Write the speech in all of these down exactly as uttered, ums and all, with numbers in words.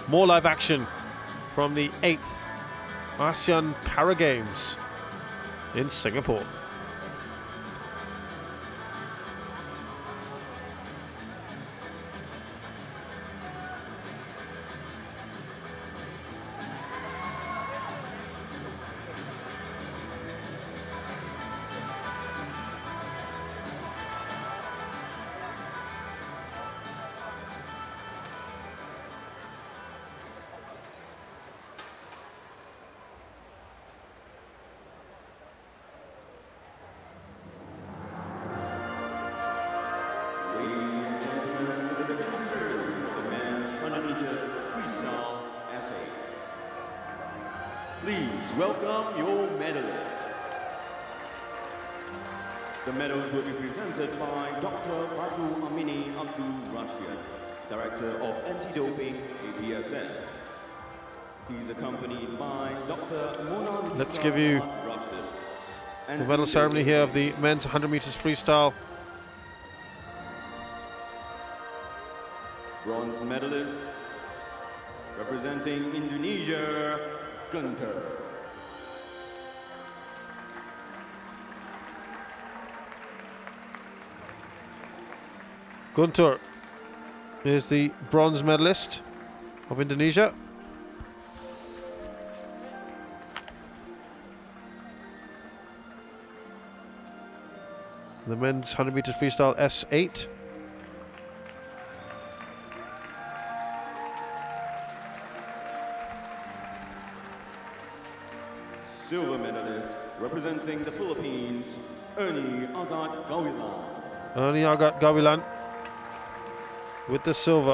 more live action from the eighth ASEAN Para Games in Singapore. Ladies and gentlemen, the victorious the men's one hundred meters freestyle S eight. Please welcome your medalists. The medals will be presented by Doctor Ratu Amini Abdul Rashid, Director of Anti-Doping, eighth A S E A N. He's accompanied by Doctor Mona. Let's give you the medal ceremony here of the men's one hundred meters freestyle. Bronze medalist, representing Indonesia, Guntur. Guntur is the bronze medalist of Indonesia. The men's one hundred meters freestyle S eight. Silver medalist, representing the Philippines, Ernie Agat Gawilan. Ernie Agat Gawilan with the silver.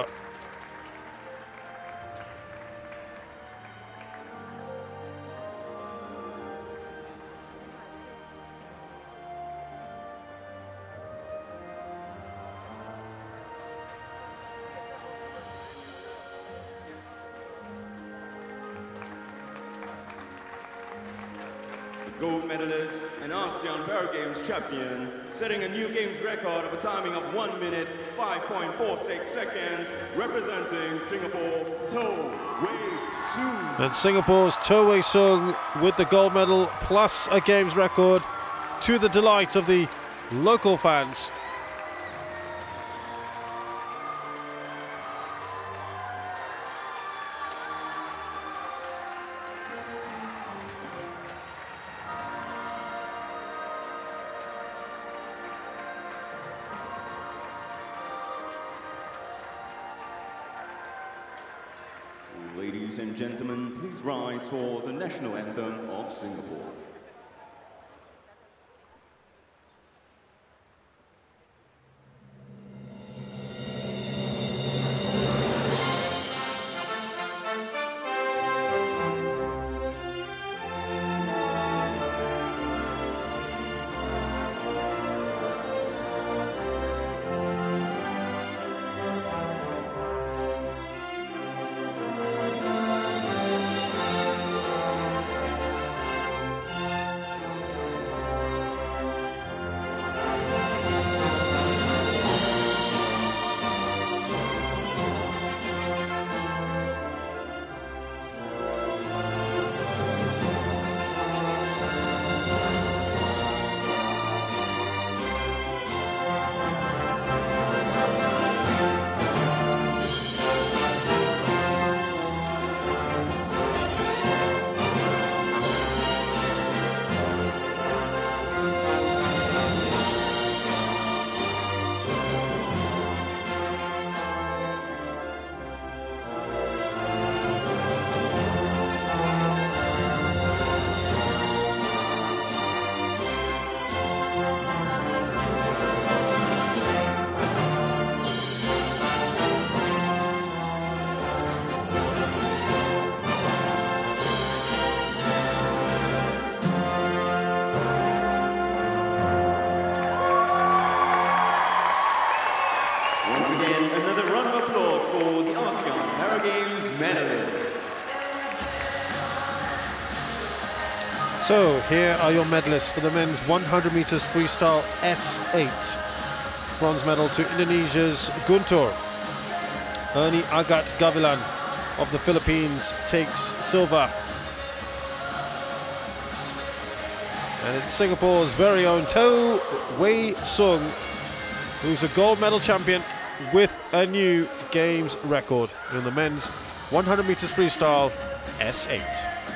Gold medalist and ASEAN Para Games champion, setting a new games record of a timing of one minute, five point four six seconds, representing Singapore, To Wei Sung. And Singapore's To Wei Sung with the gold medal plus a games record, to the delight of the local fans. Ladies and gentlemen, please rise for the national anthem of Singapore. So here are your medalists for the men's one hundred meters freestyle S eight. Bronze medal to Indonesia's Guntur. Ernie Agat Gawilan of the Philippines takes silver. And it's Singapore's very own To Wei Sung, who's a gold medal champion with a new games record in the men's one hundred meters freestyle S eight.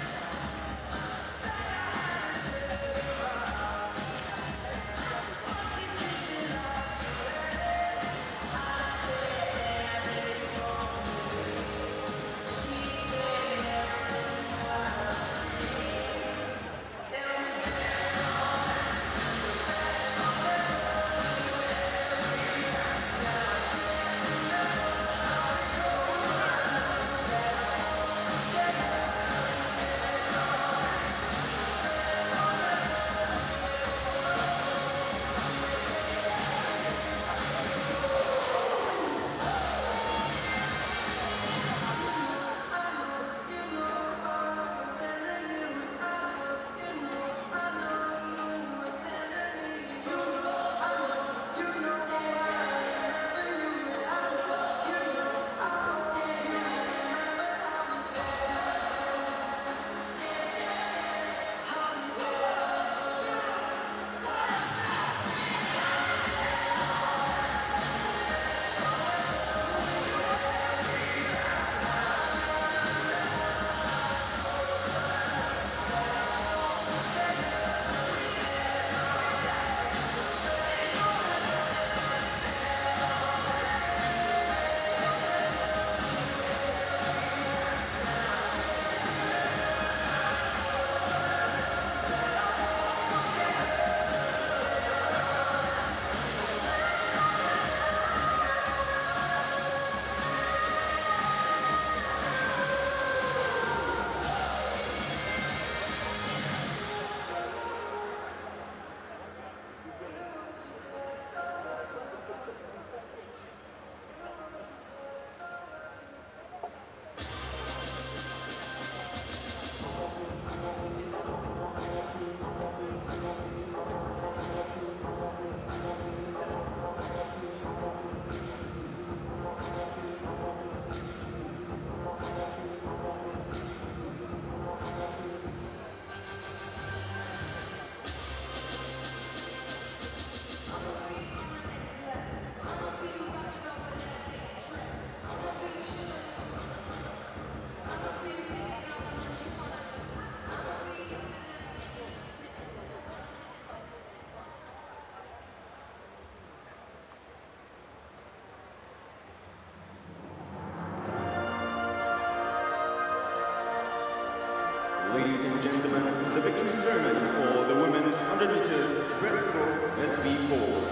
Ladies and gentlemen, the victory ceremony for the women's one hundred meters breaststroke S B four.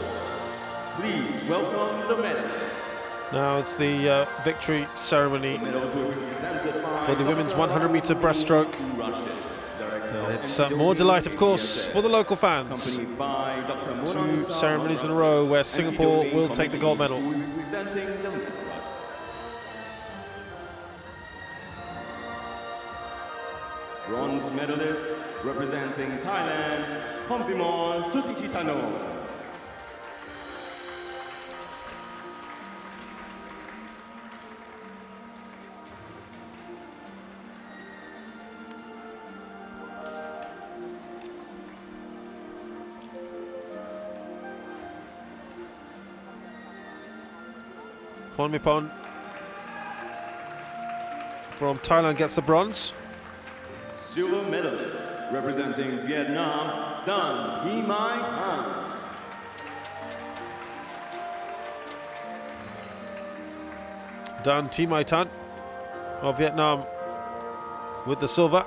Please welcome the medalists. Now it's the uh, victory ceremony The for the women's one hundred meter breaststroke. And it's uh, more delight, of course, for the local fans. Two ceremonies in a row where Singapore will take the gold medal. Bronze medalist representing Thailand, Pompimon Sutichitano. Ponmipon from Thailand gets the bronze. Silver medalist representing Vietnam, Dan Thi Mai Thanh. Dan Thi Mai Thanh of Vietnam with the silver.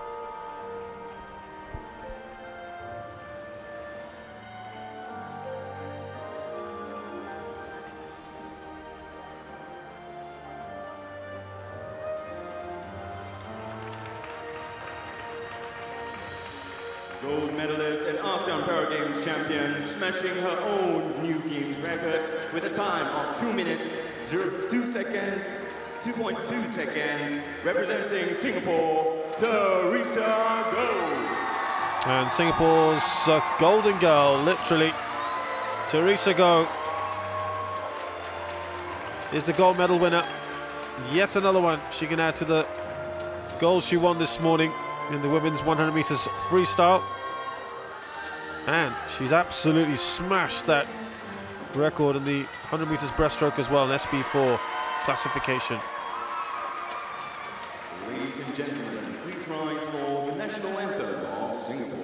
Gold medalist and ASEAN Para Games champion, smashing her own new games record with a time of two minutes, zero point two seconds, two point two seconds, representing Singapore, Teresa Goh. And Singapore's uh, golden girl, literally, Teresa Goh, is the gold medal winner yet another one she can add to the gold she won this morning in the women's one hundred meters freestyle. And she's absolutely smashed that record in the one hundred meters breaststroke as well, an S B four classification. Ladies and gentlemen, please rise for the national anthem of Singapore.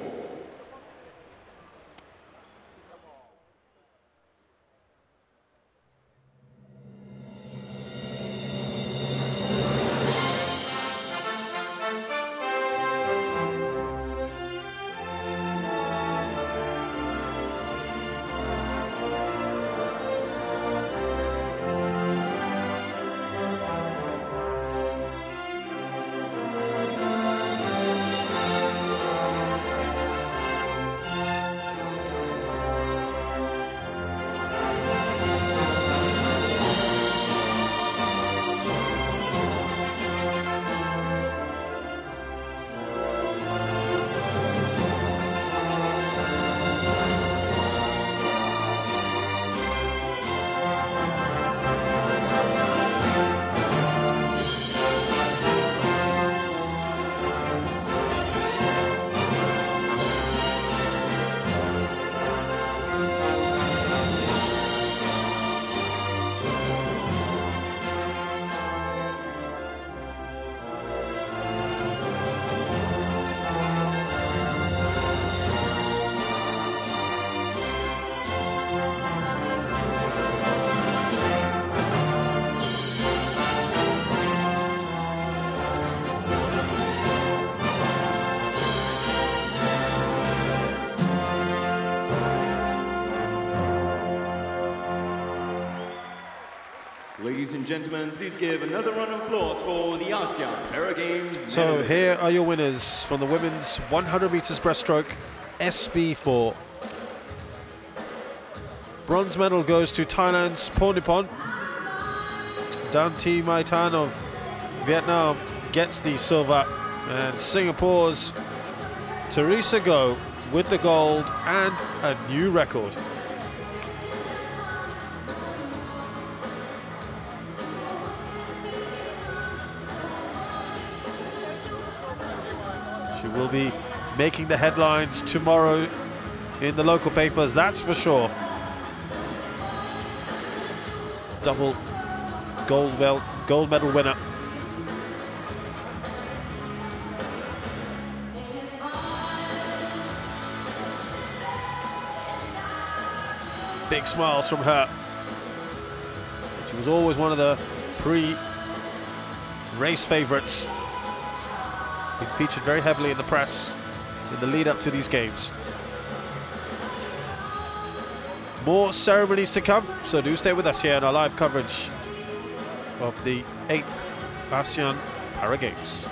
Ladies and gentlemen, please give another round of applause for the ASEAN Para Games. So here are your winners from the women's one hundred meters breaststroke S B four. Bronze medal goes to Thailand's Pornipon. Dan Thi Mai Tan of Vietnam gets the silver, and Singapore's Teresa Goh with the gold and a new record. She will be making the headlines tomorrow in the local papers, that's for sure. Double gold, well, gold medal winner. Big smiles from her. She was always one of the pre-race favourites. Been featured very heavily in the press in the lead up to these games. More ceremonies to come, so do stay with us here in our live coverage of the eighth ASEAN Para Games.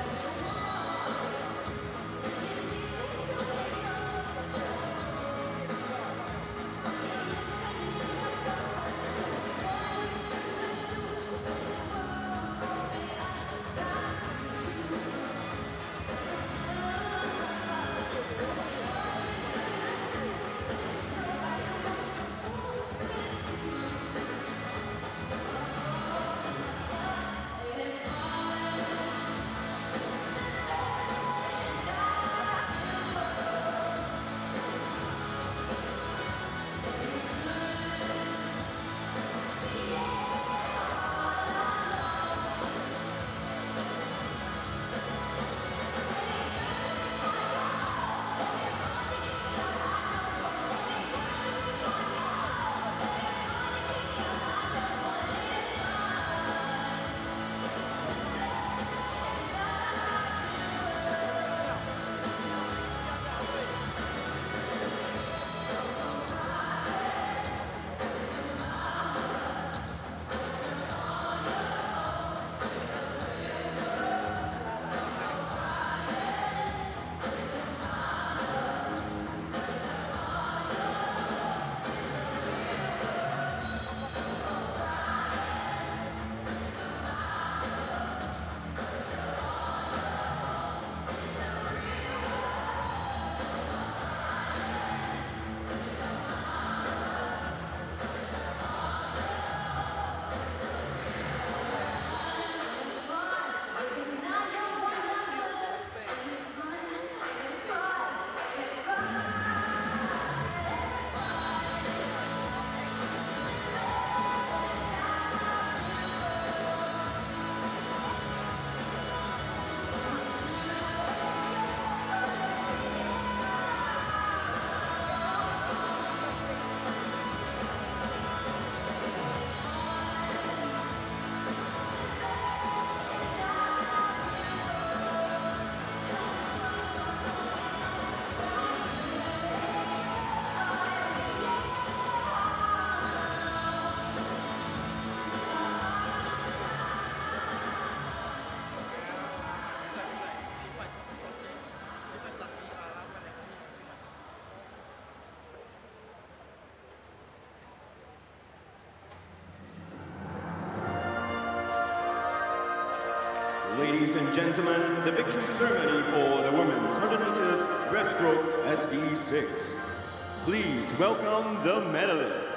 Ladies and gentlemen, the victory ceremony for the women's one hundred meters breaststroke S B six. Please welcome the medalists.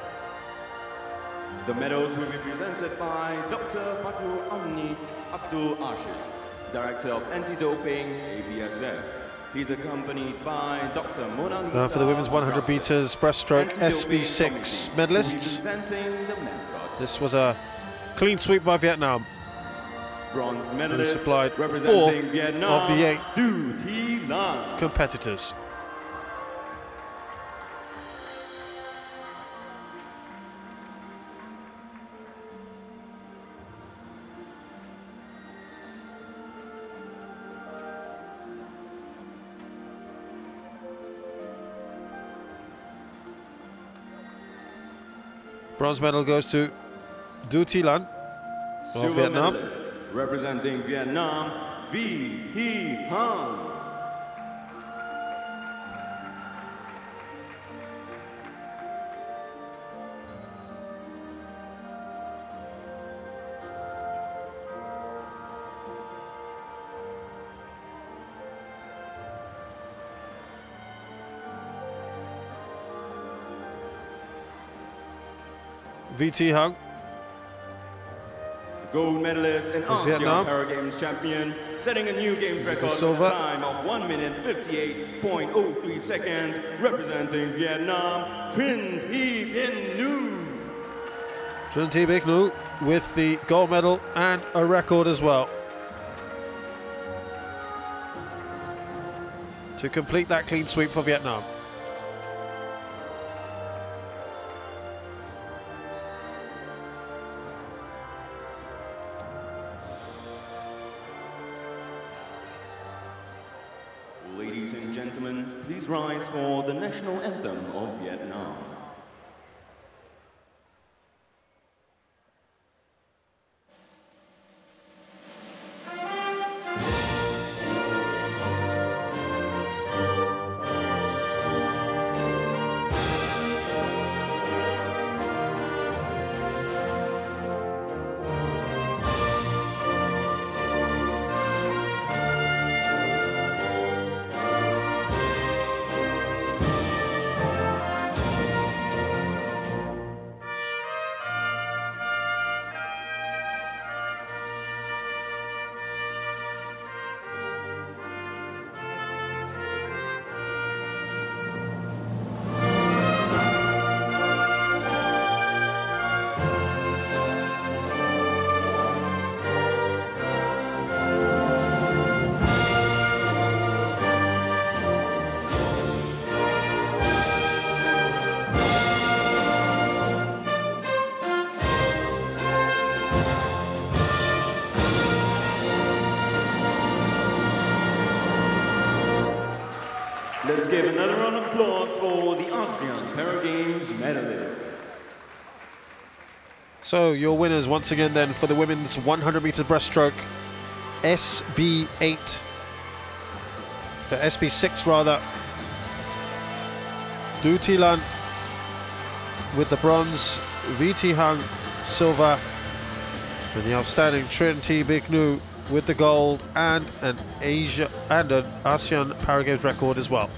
The medals will be presented by Doctor Badru Amni Abdul Ashir, Director of Anti-Doping, A P S F. He's accompanied by Doctor Mona Lisa. Now for the women's one hundred meters breaststroke S B six medalists. This was a clean sweep by Vietnam. Bronze medalist supplied representing four Vietnam, of the eight Du Thi Lan. competitors. Bronze medal goes to Du Thi Lan of Silver Vietnam. medalist representing Vietnam, Vi Thi Hang. Vi Thi Hang, Gold medalist and ASEAN Vietnam. Para Games champion, setting a new games record with silver. a time of one minute fifty-eight point oh three seconds, representing Vietnam, Trinh Thi Binh Nu. Trinh Thi Binh Nu with the gold medal and a record as well to complete that clean sweep for Vietnam. Ladies and gentlemen, please rise for the national anthem of Vietnam. Let's give another round of applause for the ASEAN Para Games medalists. So your winners once again then for the women's one hundred meters breaststroke S B eight, the S B six rather. Du Thi Lan with the bronze, Vi Thi Hang silver, and the outstanding Trinh Thi Binh Nu with the gold and an Asia and an ASEAN Para Games record as well.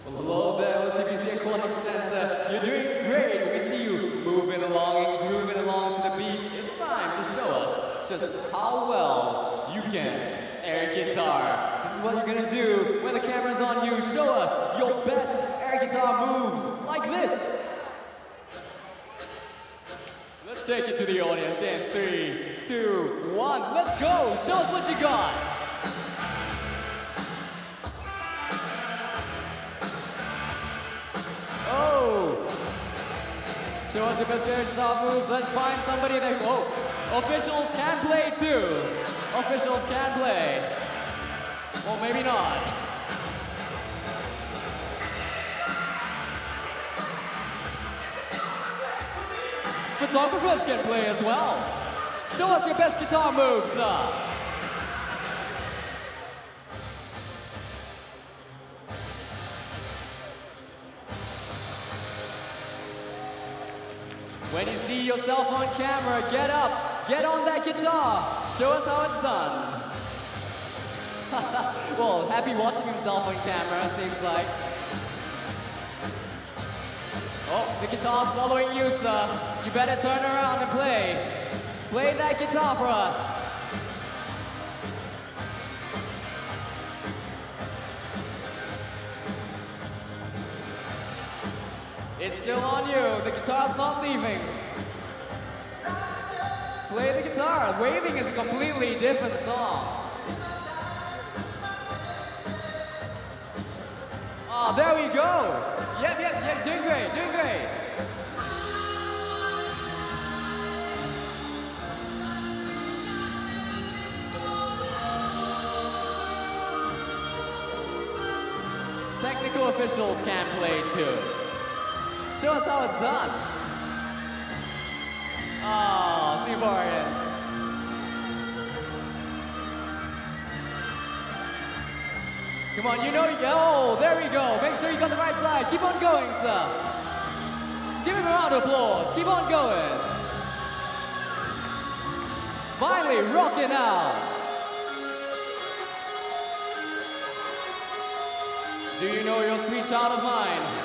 Hello there, O C B C Aquatic Center. You're doing great. We see you moving along and grooving along to the beat. It's time to show us just how well you can air guitar. This is what you're gonna do when the camera's on you. Show us your best air guitar moves, like this. Let's take it to the audience in three, two, one. Let's go. Show us what you got. Oh! Show us your best air guitar moves. Let's find somebody that. Oh! Officials can play too. Officials can play. Or maybe not. Photographers can play as well. Show us your best guitar moves, sir. When you see yourself on camera, get up, get on that guitar. Show us how it's done. Well, happy watching himself on camera, seems like. Oh, the guitar's following you, sir. You better turn around and play. Play that guitar for us. It's still on you. The guitar's not leaving. Play the guitar. Waving is a completely different song. Oh, there we go. Yep, yep, yep. Doing great, doing great. Technical officials can play too. Show us how it's done. Oh, Singaporeans. Come on, you know, oh, there we go. Make sure you got the right side. Keep on going, sir. Give him a round of applause. Keep on going. Finally, rocking out. Do you know your sweet child of mine?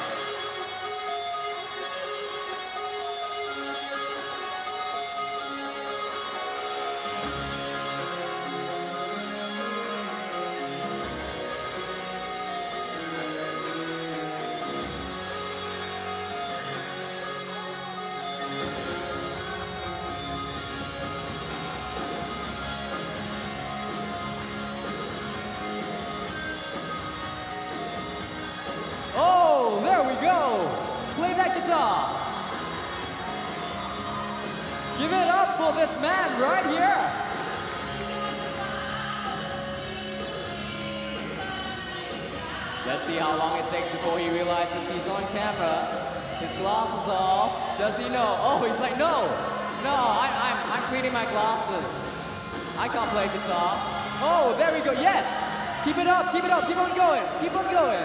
Oh, there we go. Play that guitar. Give it up for this man right here. Let's see how long it takes before he realizes he's on camera. His glasses off. Does he know? Oh, he's like, no, no, I, I'm, I'm cleaning my glasses. I can't play guitar. Oh, there we go. Yes. Keep it up. Keep it up. Keep on going. Keep on going.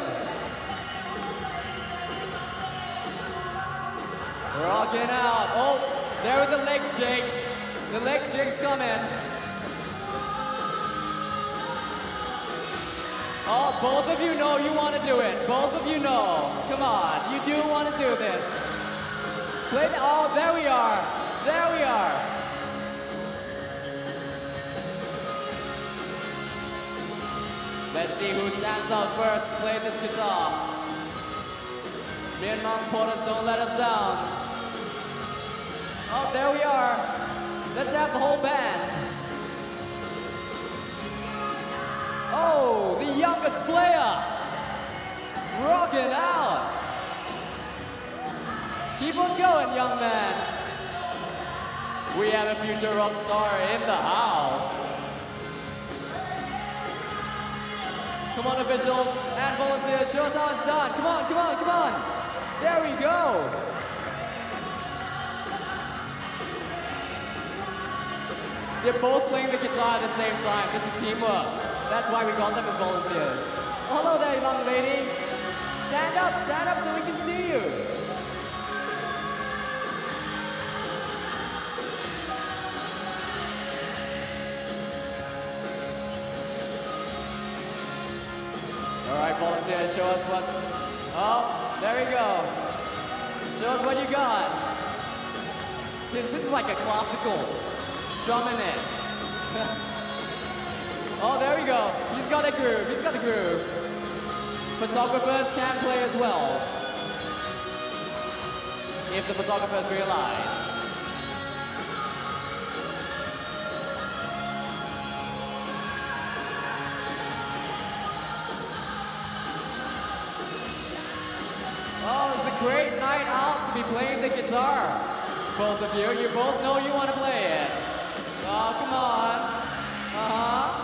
Rocking out. Oh, there with the leg shake. The leg shake's coming. Oh, both of you know you want to do it. Both of you know. Come on, you do want to do this. Play the, oh, there we are. There we are. Let's see who stands out first to play this guitar. Myanmar supporters, don't let us down. Oh, there we are. Let's have the whole band. Oh, the youngest player. Rocking out. Keep on going, young man. We have a future rock star in the house. Come on, officials and volunteers, show us how it's done. Come on, come on, come on. There we go. They're both playing the guitar at the same time. This is teamwork. That's why we got them as volunteers. Oh, hello there, young lady. Stand up, stand up so we can see you. All right, volunteers, show us what's Oh, there we go. Show us what you got. This, this is like a classical strumming it. Oh, there we go. He's got a groove. He's got a groove. Photographers can play as well, if the photographers realize. Oh, it's a great night out to be playing the guitar. Both of you, you both know you want to play it. Oh, come on. Uh-huh.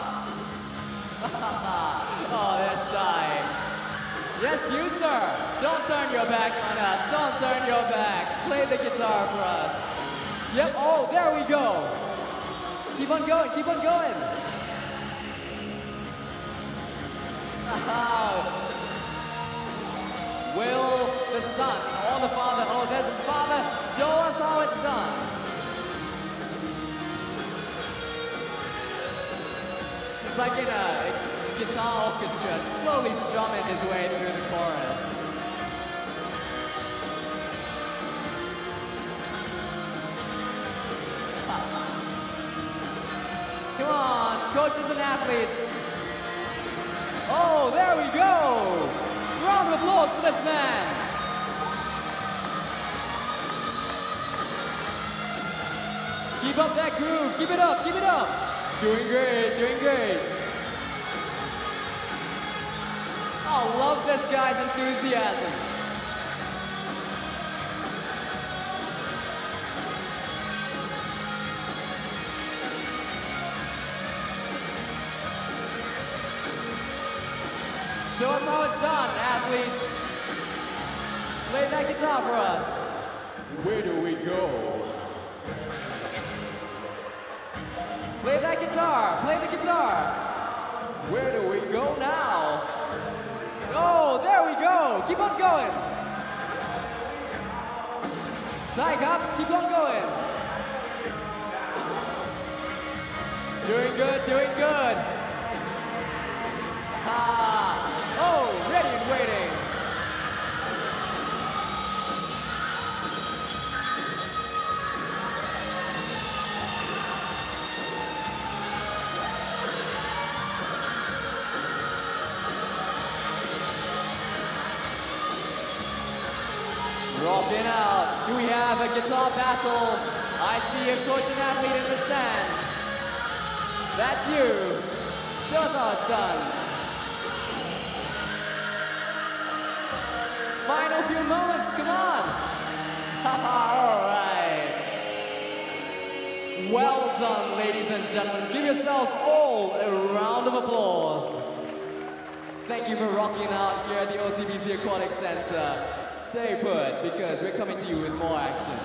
Oh, they're shy. Yes, you, sir. Don't turn your back on us. Don't turn your back. Play the guitar for us. Yep. Oh, there we go. Keep on going. Keep on going. Oh. Will the son or the father? Oh, there's the father. Show us how it's done. It's like in a guitar orchestra, slowly strumming his way through the chorus. Come on, coaches and athletes. Oh, there we go. Round of applause for this man. Keep up that groove. Keep it up. Keep it up. Doing great. Doing great. Oh, love this guy's enthusiasm. Show us how it's done, athletes. Play that guitar for us. Where do we go? Play that guitar. Play the guitar. Where do we go now? Oh, there we go. Keep on going. Psych up. Keep on going. Doing good. Doing good. Ah. Oh, ready and waiting. Rocking out. Do we have a guitar battle? I see a coach and athlete in the stand. That's you. Show us how it's done. Final few moments, come on. All right. Well done, ladies and gentlemen. Give yourselves all a round of applause. Thank you for rocking out here at the O C B C Aquatic Center. Stay put, because we're coming to you with more action.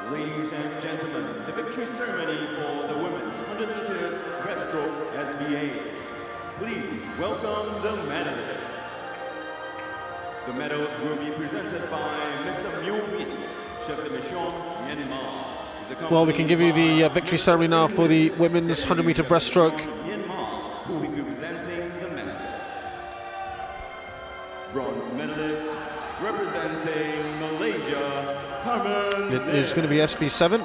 Ladies and gentlemen, the victory ceremony for the women's one hundred meters breaststroke S B eight. Please welcome the medalists. The medals will be presented by Mister Myo Min, Chef de Mission, Myanmar. Well, we can give you the uh, victory ceremony now for the women's one hundred meter breaststroke. Myanmar, who will be presenting the medals. Bronze medalist representing Malaysia, Carmen. It is going to be S B seven.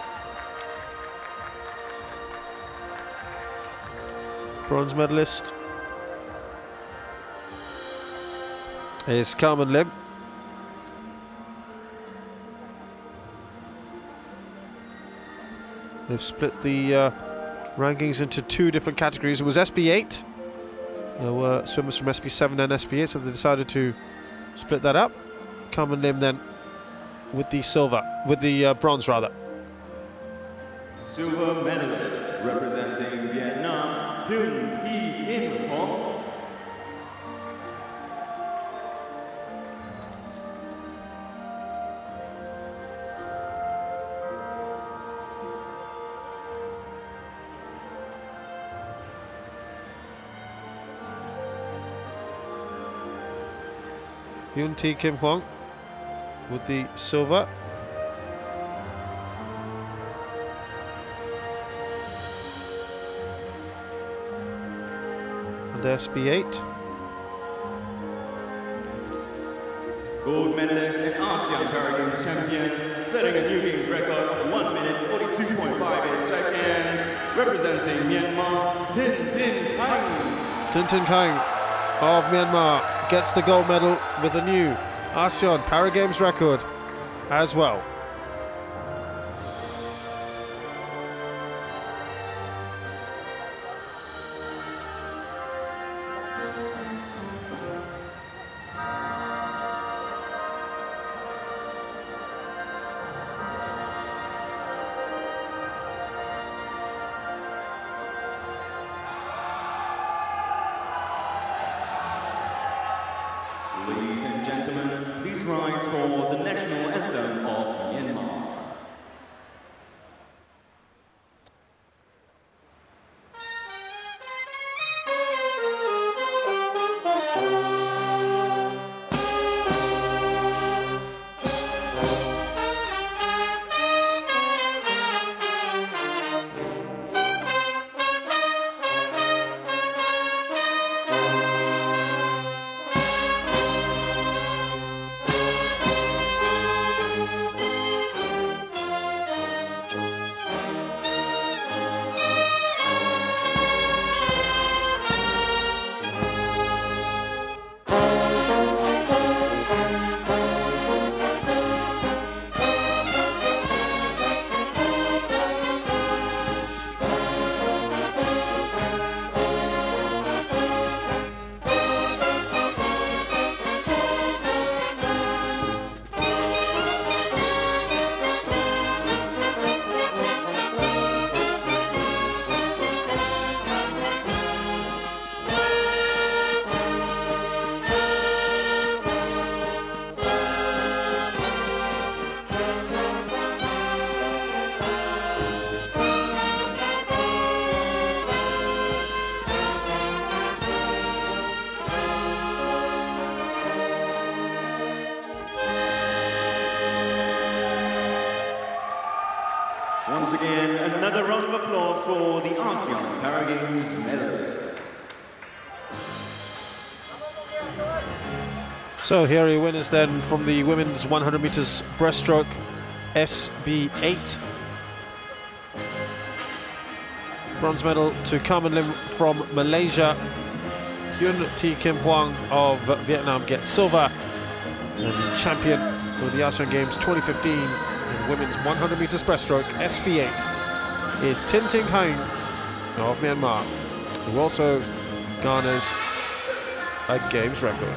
Bronze medalist is Carmen Lim. They've split the uh, rankings into two different categories. It was S B eight. There were swimmers from S B seven and S B eight, so they decided to split that up. Carmen Lim then with the silver, with the uh, bronze rather. Silver medalist representing Vietnam, Hyun Thi Im Hong. Hyun Thi Kim Hwang with the silver. And S B eight. Gold medalist and ASEAN Paragames champion, setting a new games record of one minute forty-two point five eight seconds, representing Myanmar, Tin Tin Hang. Tin Tin Hang of Myanmar gets the gold medal with a new ASEAN Paragames record as well. Ladies and gentlemen, please rise for the national anthem of Myanmar. Once again, another round of applause for the ASEAN Paragames medalists. So here are your winners then from the women's one hundred meters breaststroke S B eight. Bronze medal to Carmen Lim from Malaysia. Hyun Thi Kim Hwang of Vietnam gets silver. And the champion for the ASEAN Games twenty fifteen in women's one hundred meters breaststroke S B eight is Tin Tin Hang of Myanmar, who also garners a Games record.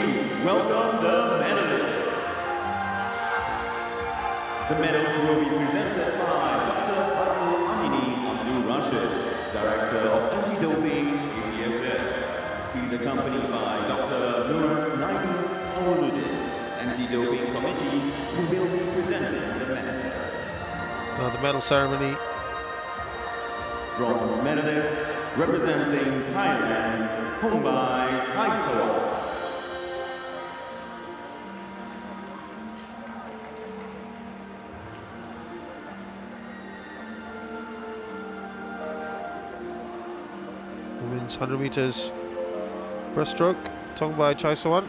please welcome the medalists. The medals will be presented by Doctor Badrul Amini Abdul Rashid, Director of Anti-Doping, A P S N. He's accompanied by Doctor Nurse Naidu Awoluddin, Anti-Doping Committee, who will be presenting the medals. Now the medal ceremony. Bronze medalist, representing Thailand, Hongbai Chaisawa. Women's one hundred meters breaststroke, Thongbai Chaisawan.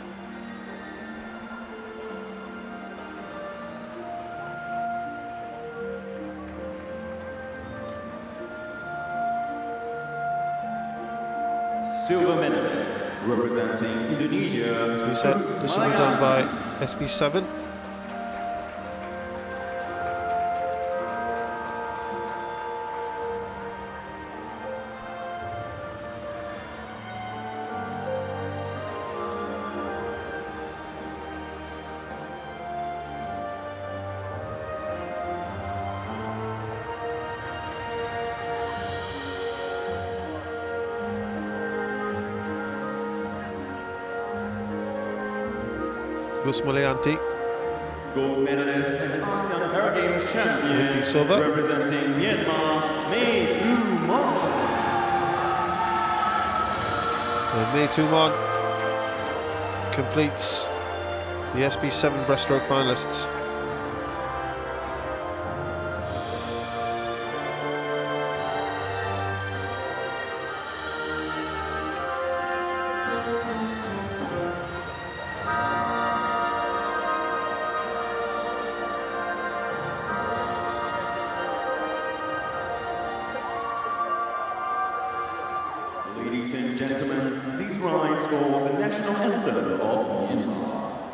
Silver medalist, representing Indonesia. As we said, this will be done by S B seven. Gus Mulianti, gold medalist and ASEAN Paragames champion, with the silver, representing Myanmar, May Tu Mon. And May Tu Mon completes the S B seven breaststroke finalists. Ladies and gentlemen, please rise for the national anthem of Myanmar.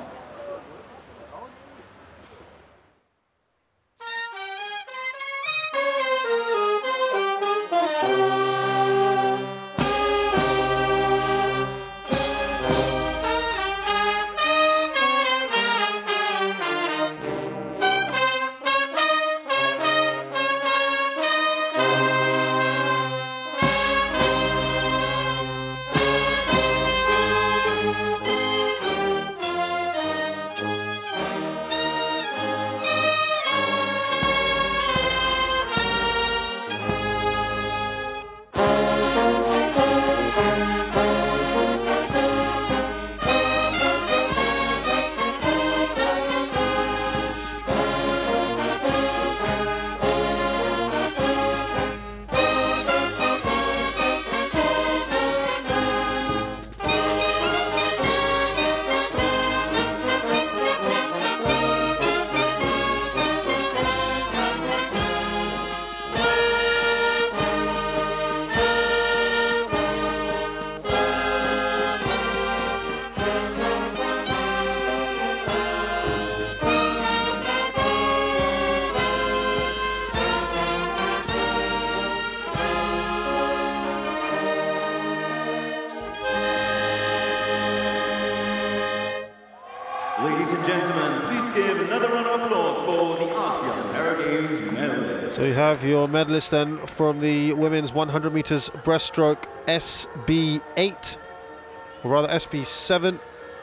Ladies and gentlemen, please give another round of applause for the ASEAN Paragames medalists. So you have your medalists then from the women's one hundred meters breaststroke S B eight, or rather S B seven.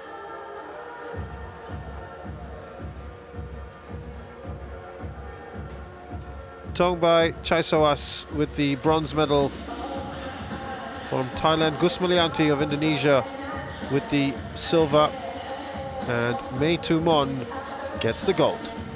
Thongbai Chaisawas with the bronze medal. From Thailand, Gus Mulianti of Indonesia with the silver. And May Tu Mon gets the gold.